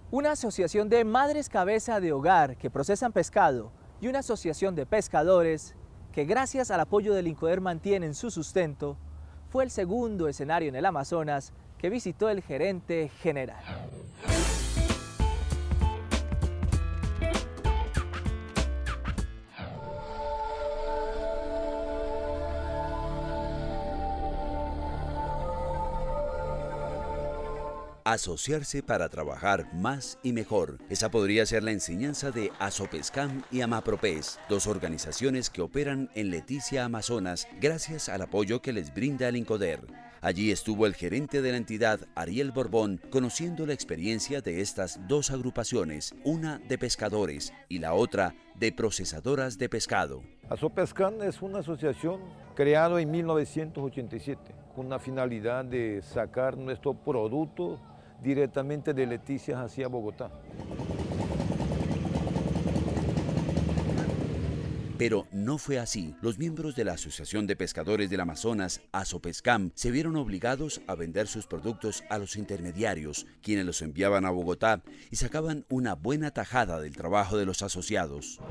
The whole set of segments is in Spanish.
Una asociación de madres cabeza de hogar que procesan pescado y una asociación de pescadores que gracias al apoyo del INCODER mantienen su sustento, fue el segundo escenario en el Amazonas que visitó el gerente general. Asociarse para trabajar más y mejor. Esa podría ser la enseñanza de Asopescam y Amapropes, dos organizaciones que operan en Leticia, Amazonas, gracias al apoyo que les brinda el INCODER. Allí estuvo el gerente de la entidad, Ariel Borbón, conociendo la experiencia de estas dos agrupaciones, una de pescadores y la otra de procesadoras de pescado. Asopescam es una asociación creada en 1987 con la finalidad de sacar nuestro producto directamente de Leticia hacia Bogotá. Pero no fue así. Los miembros de la Asociación de Pescadores del Amazonas, Asopescam, se vieron obligados a vender sus productos a los intermediarios, quienes los enviaban a Bogotá y sacaban una buena tajada del trabajo de los asociados.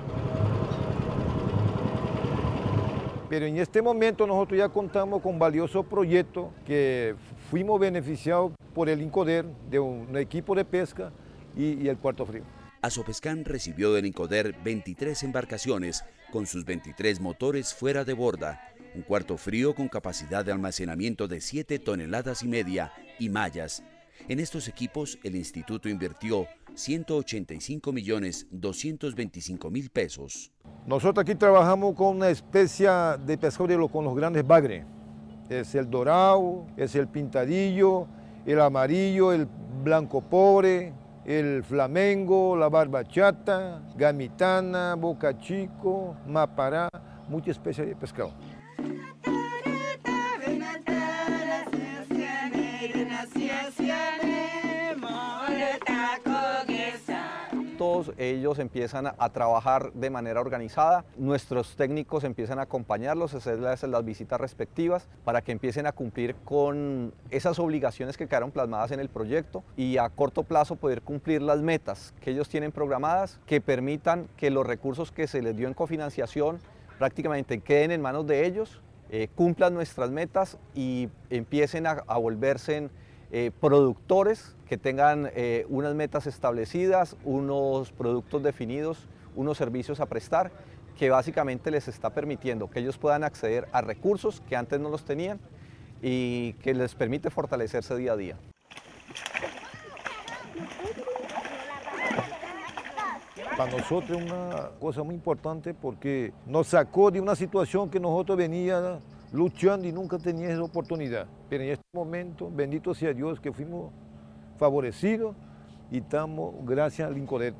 Pero en este momento nosotros ya contamos con valiosos proyectos que fuimos beneficiados por el INCODER de un equipo de pesca y el Cuarto Frío. Asopescam recibió del INCODER 23 embarcaciones con sus 23 motores fuera de borda, un Cuarto Frío con capacidad de almacenamiento de 7,5 toneladas y mallas. En estos equipos el instituto invirtió 185.225.000 pesos. Nosotros aquí trabajamos con una especie de pescado con los grandes bagres. Es el dorado, es el pintadillo, el amarillo, el blanco pobre, el flamengo, la barbachata, gamitana, boca chico, mapará, muchas especies de pescado. Todos ellos empiezan a trabajar de manera organizada, nuestros técnicos empiezan a acompañarlos, hacerles las visitas respectivas para que empiecen a cumplir con esas obligaciones que quedaron plasmadas en el proyecto y a corto plazo poder cumplir las metas que ellos tienen programadas, que permitan que los recursos que se les dio en cofinanciación prácticamente queden en manos de ellos, cumplan nuestras metas y empiecen a volverse productores que tengan unas metas establecidas, unos productos definidos, unos servicios a prestar, que básicamente les está permitiendo que ellos puedan acceder a recursos que antes no los tenían y que les permite fortalecerse día a día. Para nosotros es una cosa muy importante porque nos sacó de una situación que nosotros veníamos luchando y nunca teníamos esa oportunidad. Pero en este momento, bendito sea Dios, que fuimos favorecidos y estamos gracias al INCODER.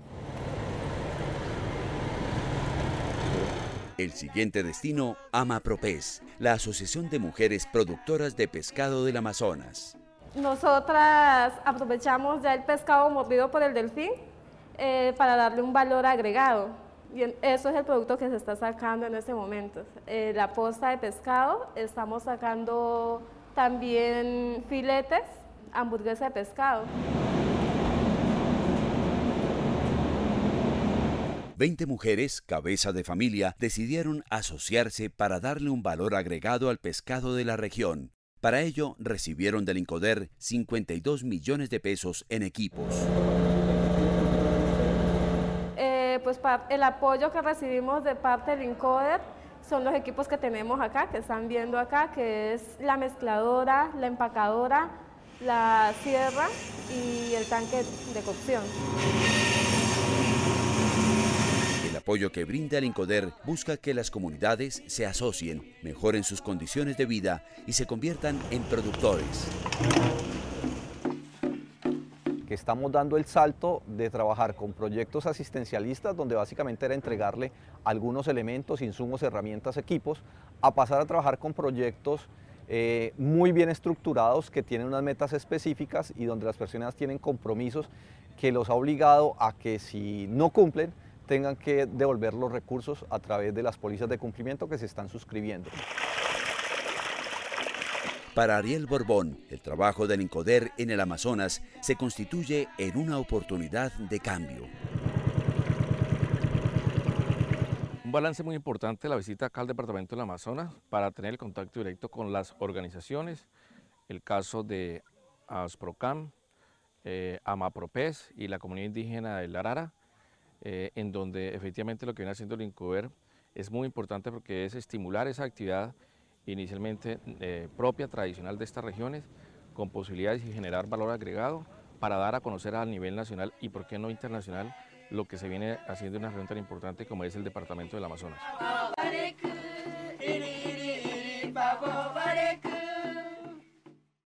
El siguiente destino, Amapropes, la Asociación de Mujeres Productoras de Pescado del Amazonas. Nosotras aprovechamos ya el pescado mordido por el delfín para darle un valor agregado. Y eso es el producto que se está sacando en este momento. La posta de pescado, estamos sacando también filetes, hamburguesa de pescado. 20 mujeres, cabeza de familia, decidieron asociarse para darle un valor agregado al pescado de la región. Para ello, recibieron del INCODER 52 millones de pesos en equipos. Pues el apoyo que recibimos de parte del INCODER son los equipos que tenemos acá, que están viendo acá, que es la mezcladora, la empacadora, la sierra y el tanque de cocción. El apoyo que brinda el INCODER busca que las comunidades se asocien, mejoren sus condiciones de vida y se conviertan en productores. Que estamos dando el salto de trabajar con proyectos asistencialistas, donde básicamente era entregarle algunos elementos, insumos, herramientas, equipos, a pasar a trabajar con proyectos muy bien estructurados que tienen unas metas específicas y donde las personas tienen compromisos que los ha obligado a que si no cumplen, tengan que devolver los recursos a través de las pólizas de cumplimiento que se están suscribiendo. Para Ariel Borbón, el trabajo del INCODER en el Amazonas se constituye en una oportunidad de cambio. Un balance muy importante de la visita acá al departamento del Amazonas para tener el contacto directo con las organizaciones, el caso de ASPROCAM, AMAPROPES y la comunidad indígena del Arara, en donde efectivamente lo que viene haciendo el INCODER es muy importante porque es estimular esa actividad inicialmente propia, tradicional de estas regiones, con posibilidades de generar valor agregado para dar a conocer a nivel nacional y por qué no internacional lo que se viene haciendo en una región tan importante como es el departamento del Amazonas.